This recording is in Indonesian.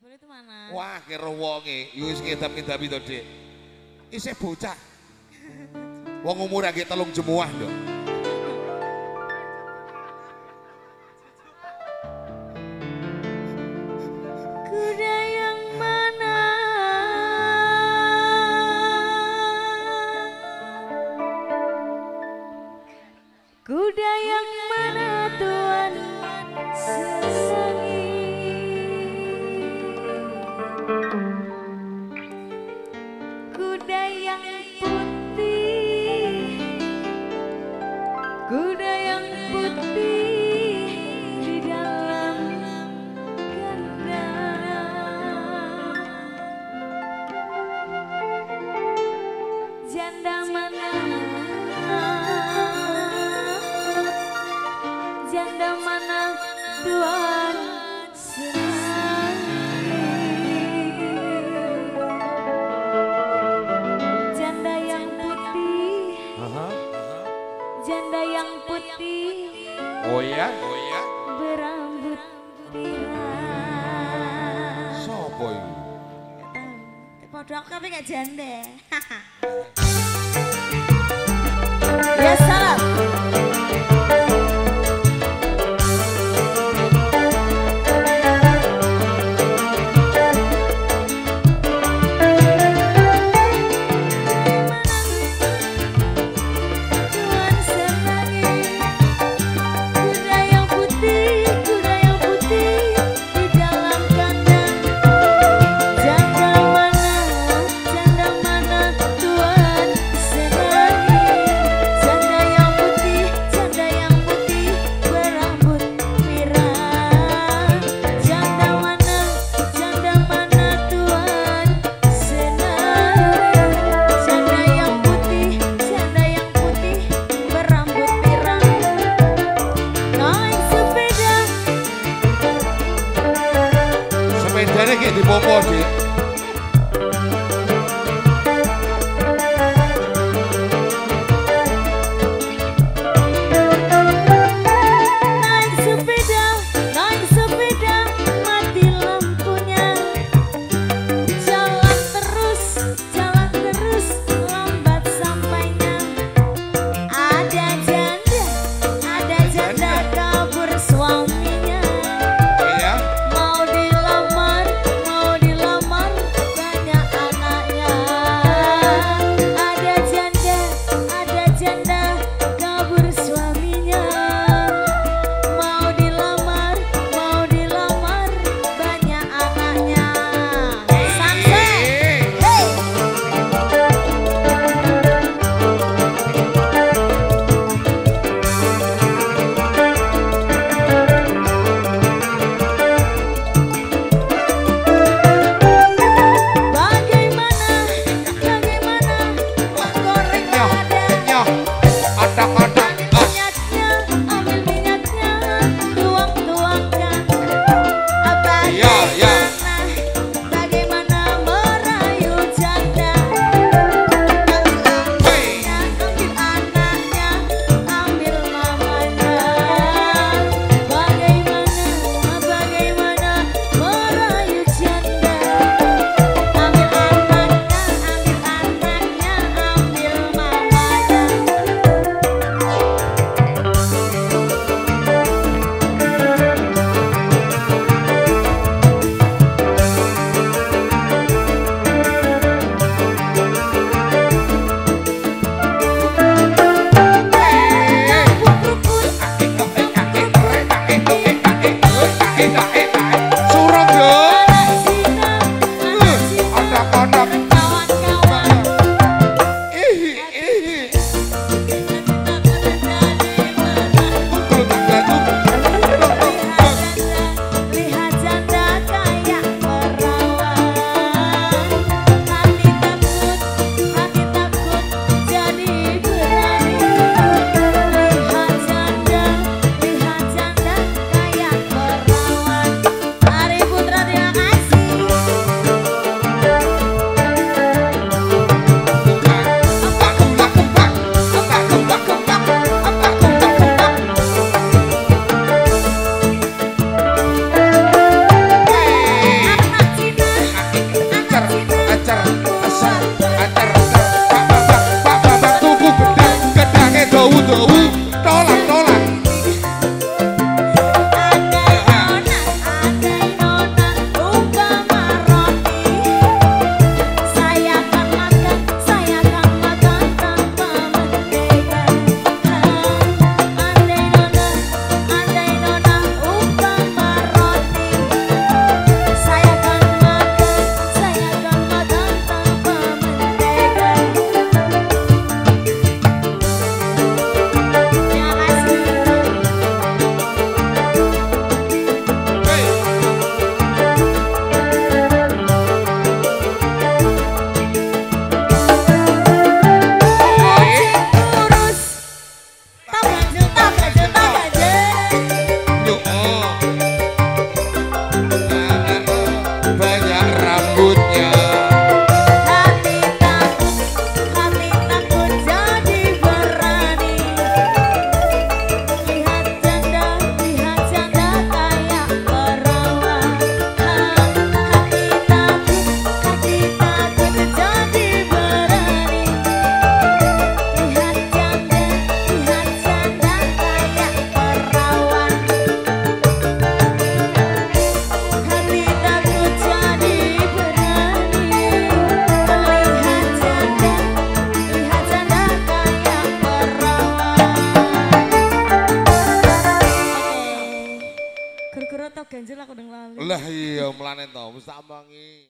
itu mana? Wah, kira wonge, wis ngidap-ngidap itu, Dik. Isih bocah. Wong umur lagi 3 jemuah, Nduk. Kuda yang mana? Kuda yang mana Tuhan senangi? Kuda yang putih, kuda yang putih di dalam kandang. Janda mana? Janda mana Tuhan senangi? Janda yang putih, janda yang putih. Oh ya? Berambut pirang. Sopo iku? Podok tapi gak janda. Ya salam. Tuhan senangi kuda yang putih di dalam kandang. Janda mana Tuhan senangi? Janda yang putih berambut pirang. Janda mana Tuhan senangi? Janda yang putih berambut pirang. Naik sepeda. Sepedane kayak dipopo, Dik. Naik sepeda, mati lampunya. Jalan terus, lambat sampainya. Ada janda kabur suaminya. Iya. Mau dilamar Iya, mlane to, wis tak omongi.